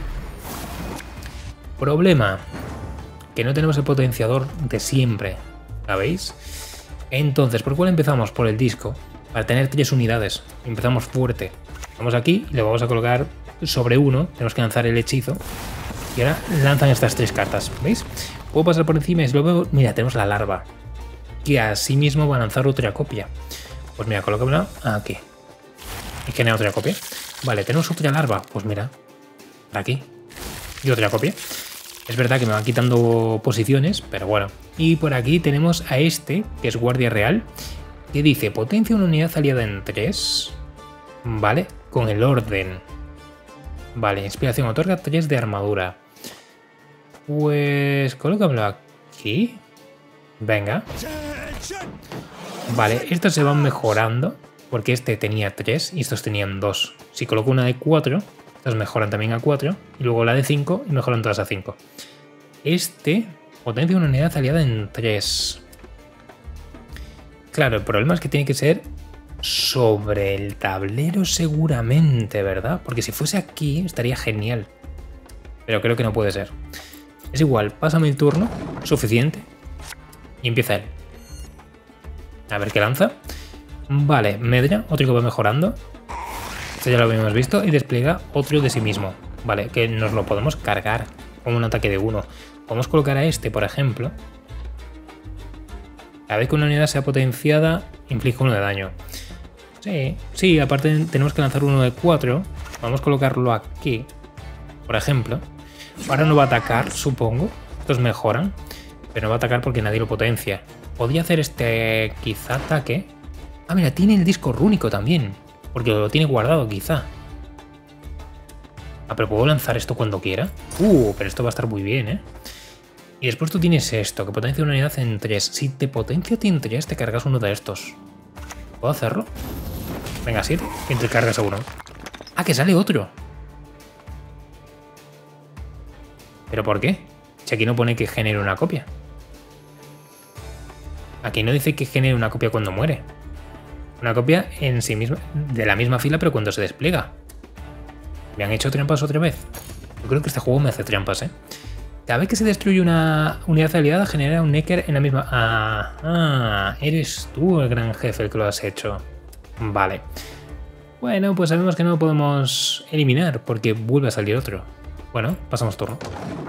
Problema. Que no tenemos el potenciador de siempre. ¿Sabéis? Entonces, ¿por cuál empezamos? Por el disco. Para tener tres unidades. Empezamos fuerte. Vamos aquí y le vamos a colocar sobre uno. Tenemos que lanzar el hechizo. Y ahora lanzan estas tres cartas. ¿Veis? Puedo pasar por encima y si lo veo... Mira, tenemos la larva. que así mismo va a lanzar otra copia. Pues mira, colócamela aquí. Y genera otra copia. Vale, tenemos otra larva. Pues mira, aquí. Y otra copia. Es verdad que me van quitando posiciones, pero bueno. Y por aquí tenemos a este, que es guardia real, que dice, potencia una unidad aliada en tres. Vale, con el orden. Vale, inspiración, otorga tres de armadura. Pues colócamelo aquí. Venga. Vale, estos se van mejorando, porque este tenía tres y estos tenían dos. Si coloco una de cuatro, estos mejoran también a cuatro, y luego la de cinco y mejoran todas a cinco. Este potencia una unidad aliada en tres. Claro, el problema es que tiene que ser sobre el tablero seguramente, ¿verdad? Porque si fuese aquí estaría genial. Pero creo que no puede ser. Es igual, pásame el turno, suficiente. Y empieza él. A ver qué lanza. Vale, Medra, otro que va mejorando. Esto ya lo habíamos visto. Y despliega otro de sí mismo. Vale, que nos lo podemos cargar como un ataque de uno. Podemos colocar a este, por ejemplo. Cada vez que una unidad sea potenciada, inflige uno de daño. Sí, sí, aparte tenemos que lanzar uno de cuatro. Vamos a colocarlo aquí, por ejemplo. Ahora no va a atacar, supongo. Estos mejoran, pero no va a atacar porque nadie lo potencia. Podría hacer este, quizá, ataque. Ah, mira, tiene el disco rúnico también, porque lo tiene guardado, quizá. Ah, pero puedo lanzar esto cuando quiera. Uh, pero esto va a estar muy bien, ¿eh? Y después tú tienes esto, que potencia una unidad en tres. Si te potencia en tres, te cargas uno de estos. ¿Puedo hacerlo? Venga, siete. Y te cargas a uno. Ah, que sale otro. ¿Pero por qué? Si aquí no pone que genere una copia. Aquí no dice que genere una copia cuando muere. Una copia en sí misma, de la misma fila, pero cuando se despliega. ¿Me han hecho trampas otra vez? Yo creo que este juego me hace trampas, ¿eh? Cada vez que se destruye una unidad aliada, genera un Necker en la misma... Ah, ah, eres tú el gran jefe el que lo has hecho. Vale. Bueno, pues sabemos que no lo podemos eliminar porque vuelve a salir otro. Bueno, pasamos turno.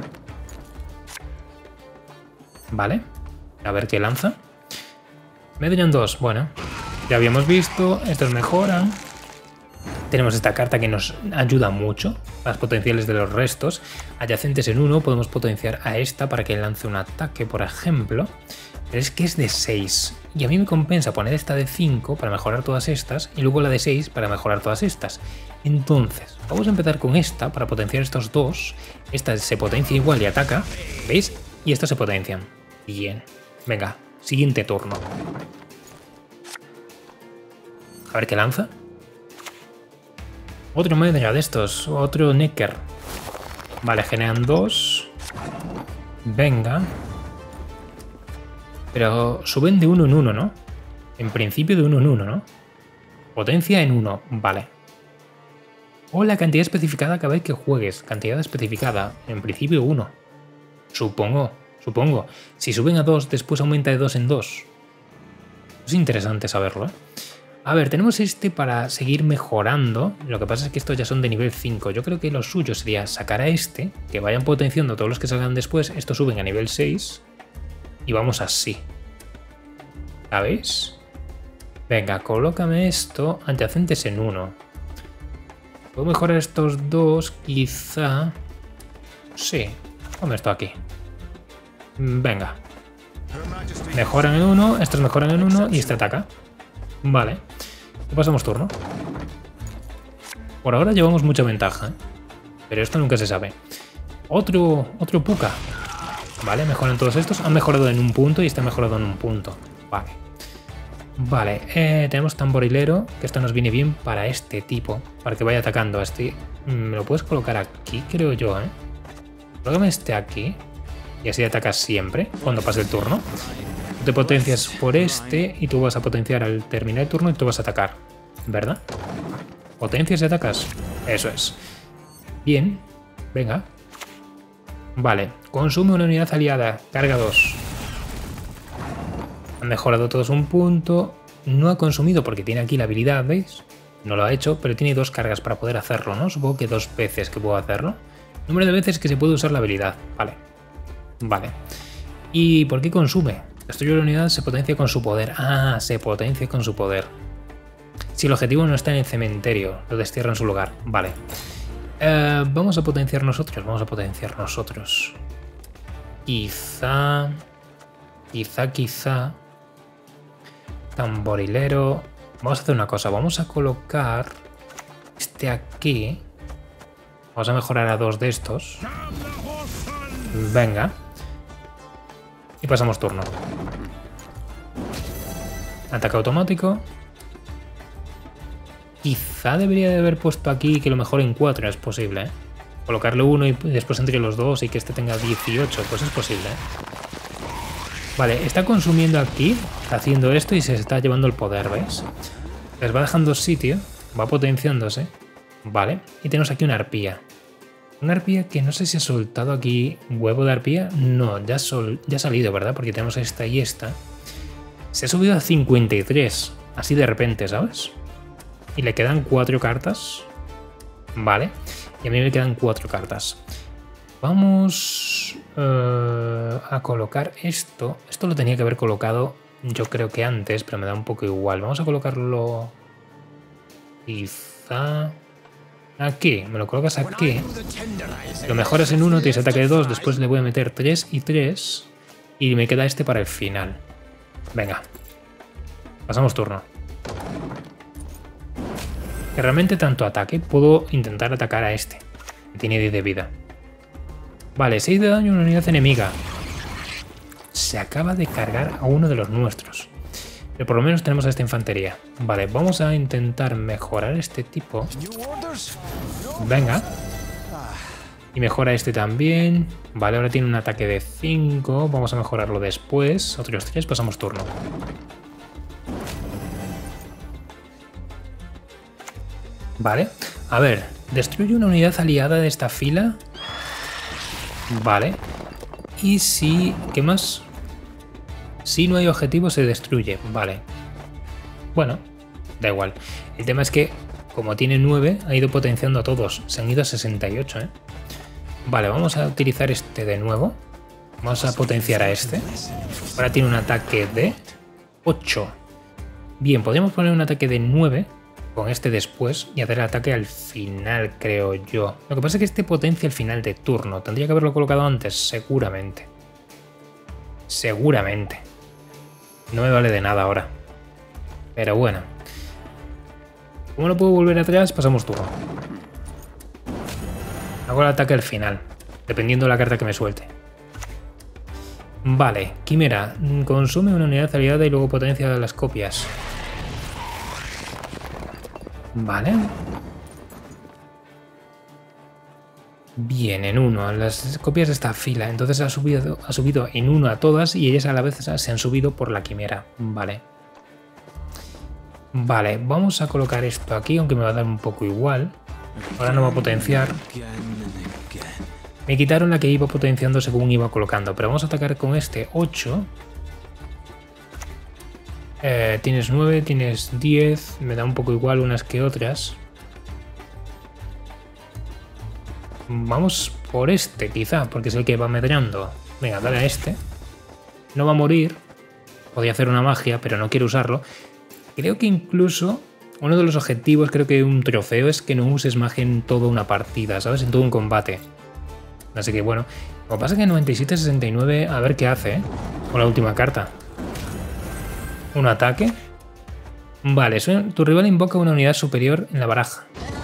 Vale. A ver qué lanza. Medallion dos. Bueno, ya habíamos visto. Estos mejoran. Tenemos esta carta que nos ayuda mucho. Las potenciales de los restos. Adyacentes en uno. Podemos potenciar a esta para que lance un ataque, por ejemplo. Pero es que es de seis. Y a mí me compensa poner esta de cinco para mejorar todas estas. Y luego la de seis para mejorar todas estas. Entonces, vamos a empezar con esta para potenciar estos dos. Esta se potencia igual y ataca. ¿Veis? Y estas se potencian. Bien. Venga, siguiente turno. A ver qué lanza. Otro Medra de estos. Otro Necker. Vale, generan dos. Venga. Pero suben de uno en uno, ¿no? En principio de uno en uno, ¿no? Potencia en uno. Vale. O la cantidad especificada cada vez que juegues. Cantidad especificada. En principio uno. Supongo. Supongo. Si suben a dos, después aumenta de dos en dos. Es interesante saberlo, ¿eh? A ver, tenemos este para seguir mejorando. Lo que pasa es que estos ya son de nivel cinco. Yo creo que lo suyo sería sacar a este, que vayan potenciando todos los que salgan después. Estos suben a nivel seis. Y vamos así. ¿Sabéis? Venga, colócame esto adyacentes en uno. ¿Puedo mejorar estos dos? Quizá... Sí. Ponme esto aquí. Venga. Mejoran en uno, estos mejoran en uno y este ataca. Vale. Pasamos turno. Por ahora llevamos mucha ventaja, ¿eh? Pero esto nunca se sabe. Otro, otro Puka. Vale, mejoran todos estos. Han mejorado en un punto y este ha mejorado en un punto. Vale. Vale, eh, tenemos tamborilero, que esto nos viene bien para este tipo, para que vaya atacando a este. Me lo puedes colocar aquí, creo yo, ¿eh? Colócame este aquí. Y así atacas siempre, cuando pase el turno. Te potencias por este y tú vas a potenciar al terminar el turno y tú vas a atacar, ¿verdad? Potencias y atacas. Eso es. Bien, venga. Vale, consume una unidad aliada, carga dos. Han mejorado todos un punto. No ha consumido porque tiene aquí la habilidad, ¿veis? No lo ha hecho, pero tiene dos cargas para poder hacerlo, ¿no? Supongo que dos veces que puedo hacerlo. Número de veces que se puede usar la habilidad, vale. Vale. ¿Y por qué consume? Destruye la unidad, se potencia con su poder. Ah, se potencia con su poder. Si el objetivo no está en el cementerio, lo destierra en su lugar. Vale. Eh, vamos a potenciar nosotros. Vamos a potenciar nosotros. Quizá... Quizá, quizá... Tamborilero... Vamos a hacer una cosa. Vamos a colocar... Este aquí... Vamos a mejorar a dos de estos. Venga. Y pasamos turno. Ataque automático. Quizá debería de haber puesto aquí que lo mejor en cuatro es posible, ¿eh? Colocarle uno y después entre los dos y que este tenga dieciocho, pues es posible, ¿eh? Vale, está consumiendo aquí, está haciendo esto y se está llevando el poder, ¿veis? Les va dejando sitio, va potenciándose. Vale, y tenemos aquí una arpía. Una arpía que no sé si ha soltado aquí huevo de arpía. No, ya, sol, ya ha salido, ¿verdad? Porque tenemos esta y esta. Se ha subido a cincuenta y tres, así de repente, ¿sabes? Y le quedan cuatro cartas. Vale, y a mí me quedan cuatro cartas. Vamos uh, a colocar esto. Esto lo tenía que haber colocado yo creo que antes, pero me da un poco igual. Vamos a colocarlo quizá aquí. Me lo colocas aquí. Lo mejoras en uno, tienes ataque de dos. Después le voy a meter tres y tres. Y me queda este para el final. Venga. Pasamos turno. Que realmente tanto ataque, puedo intentar atacar a este. Que tiene diez de vida. Vale, seis de daño a una unidad enemiga. Se acaba de cargar a uno de los nuestros. Pero por lo menos tenemos a esta infantería. Vale, vamos a intentar mejorar este tipo. Venga. Y mejora este también. Vale, ahora tiene un ataque de cinco. Vamos a mejorarlo después. Otros tres, pasamos turno. Vale, a ver, destruye una unidad aliada de esta fila. Vale. Y si... ¿Qué más? Si no hay objetivo se destruye. Vale. Bueno, da igual. El tema es que, como tiene nueve, ha ido potenciando a todos. Se han ido a sesenta y ocho, ¿eh? Vale, vamos a utilizar este de nuevo. Vamos a potenciar a este. Ahora tiene un ataque de ocho. Bien, podríamos poner un ataque de nueve con este después y hacer el ataque al final, creo yo. Lo que pasa es que este potencia el final de turno. Tendría que haberlo colocado antes, seguramente. Seguramente. No me vale de nada ahora. Pero bueno. Como no puedo volver atrás, pasamos turno. Hago el ataque al final, dependiendo de la carta que me suelte. Vale, Quimera. Consume una unidad aliada y luego potencia las copias. Vale. Bien, en uno. Las copias de esta fila. Entonces ha subido, ha subido en uno a todas y ellas a la vez se han subido por la quimera. Vale. Vale, vamos a colocar esto aquí, aunque me va a dar un poco igual. Ahora no va a potenciar. Me quitaron la que iba potenciando según iba colocando. Pero vamos a atacar con este ocho. Eh, tienes nueve, tienes diez. Me da un poco igual unas que otras. Vamos por este, quizá, porque es el que va medrando. Venga, dale a este. No va a morir. Podría hacer una magia, pero no quiero usarlo. Creo que incluso uno de los objetivos, creo que un trofeo, es que no uses magia en toda una partida, ¿sabes? En todo un combate. Así que bueno. Lo que pasa es que noventa y siete sesenta y nueve, a ver qué hace, ¿eh? Con la última carta. Un ataque. Vale, tu rival invoca una unidad superior en la baraja.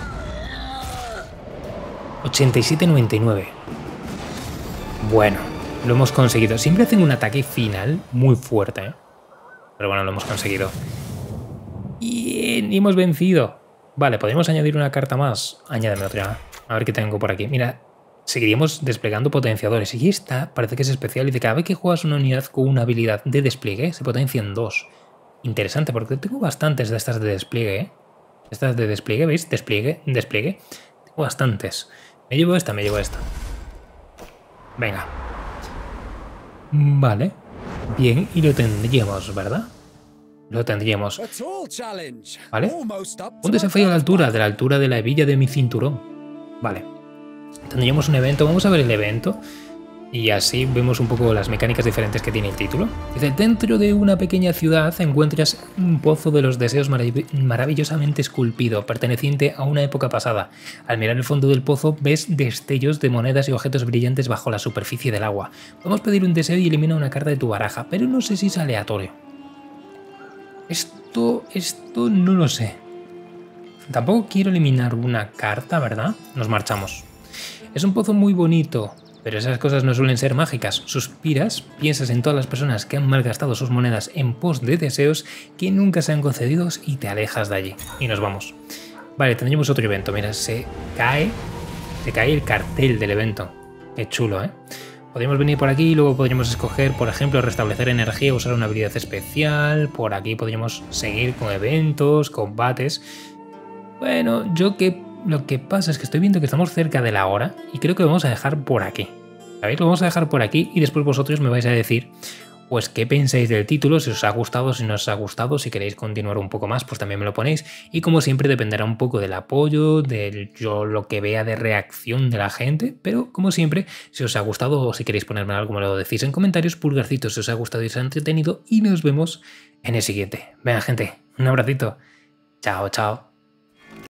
ochenta y siete noventa y nueve. Bueno, lo hemos conseguido. Siempre hacen un ataque final muy fuerte, ¿eh? Pero bueno, lo hemos conseguido. Bien, y hemos vencido. Vale, podemos añadir una carta más. Añádeme otra. A ver qué tengo por aquí. Mira, seguiríamos desplegando potenciadores. Y esta parece que es especial y de cada vez que juegas una unidad con una habilidad de despliegue, se potencia en dos. Interesante, porque tengo bastantes de estas de despliegue, ¿eh? Estas de despliegue, ¿veis? Despliegue, despliegue. Tengo bastantes. Me llevo esta, me llevo esta. Venga. Vale. Bien, y lo tendríamos, ¿verdad? Lo tendríamos. ¿Vale? Un desafío a la altura, de la altura de la hebilla de mi cinturón. Vale. Tendríamos un evento. Vamos a ver el evento. Y así vemos un poco las mecánicas diferentes que tiene el título. Dice, dentro de una pequeña ciudad encuentras un pozo de los deseos marav maravillosamente esculpido, perteneciente a una época pasada. Al mirar el fondo del pozo ves destellos de monedas y objetos brillantes bajo la superficie del agua. Podemos pedir un deseo y elimina una carta de tu baraja, pero no sé si es aleatorio. Esto, esto no lo sé. Tampoco quiero eliminar una carta, ¿verdad? Nos marchamos. Es un pozo muy bonito. Pero esas cosas no suelen ser mágicas. Suspiras, piensas en todas las personas que han malgastado sus monedas en pos de deseos que nunca se han concedido y te alejas de allí. Y nos vamos. Vale, tendremos otro evento. Mira, se cae, se cae el cartel del evento. Qué chulo, ¿eh? Podríamos venir por aquí y luego podríamos escoger, por ejemplo, restablecer energía o usar una habilidad especial. Por aquí podríamos seguir con eventos, combates. Bueno, yo que... Lo que pasa es que estoy viendo que estamos cerca de la hora y creo que lo vamos a dejar por aquí. ¿Sabéis? Lo vamos a dejar por aquí y después vosotros me vais a decir pues qué pensáis del título, si os ha gustado, si no os ha gustado, si queréis continuar un poco más, pues también me lo ponéis. Y como siempre dependerá un poco del apoyo, de yo lo que vea de reacción de la gente, pero como siempre, si os ha gustado o si queréis ponerme algo, me lo decís en comentarios, pulgarcitos si os ha gustado y os ha entretenido y nos vemos en el siguiente. Venga gente, un abracito. Chao, chao.